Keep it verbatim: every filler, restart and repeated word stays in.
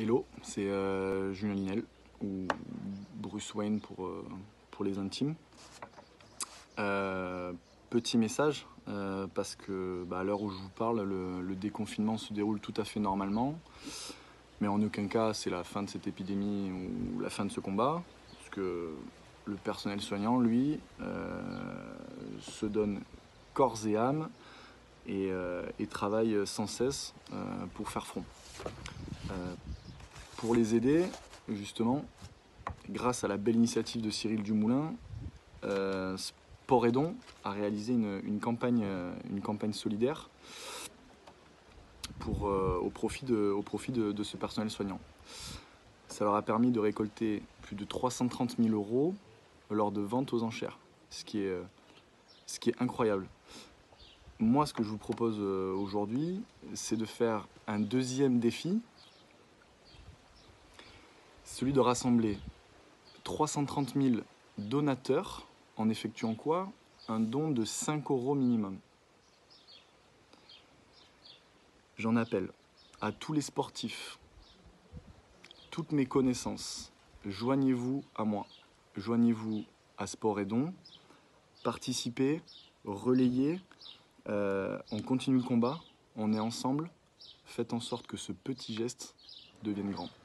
Hello, c'est euh, Julien Linel, ou Bruce Wayne pour, euh, pour les intimes. Euh, petit message, euh, parce que bah, à l'heure où je vous parle, le, le déconfinement se déroule tout à fait normalement, mais en aucun cas c'est la fin de cette épidémie ou la fin de ce combat, parce que le personnel soignant, lui, euh, se donne corps et âme et, euh, et travaille sans cesse euh, pour faire front. Euh, Pour les aider, justement, grâce à la belle initiative de Cyril Dumoulin, euh, Sport et Don a réalisé une, une campagne, euh, une campagne solidaire pour, euh, au profit, de, au profit de, de ce personnel soignant. Ça leur a permis de récolter plus de trois cent trente mille euros lors de ventes aux enchères, ce qui est, euh, ce qui est incroyable. Moi, ce que je vous propose euh, aujourd'hui, c'est de faire un deuxième défi, celui de rassembler trois cent trente mille donateurs en effectuant quoi? Un don de cinq euros minimum. J'en appelle à tous les sportifs, toutes mes connaissances, joignez-vous à moi, joignez-vous à Sport et Don, participez, relayez, euh, on continue le combat, on est ensemble, faites en sorte que ce petit geste devienne grand.